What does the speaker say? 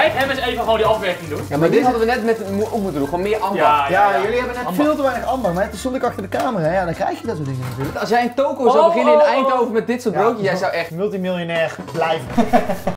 jij hem eens even gewoon die afwerking doen? Ja, maar dit hadden we net met op moeten doen, gewoon meer ambacht. Ja, jullie hebben net veel te weinig ambacht, maar toen stond ik achter de camera, ja, dan krijg je dat soort dingen natuurlijk. Als jij een toko zou beginnen in Eindhoven met dit soort broodjes, jij zou echt multimiljonair blijven.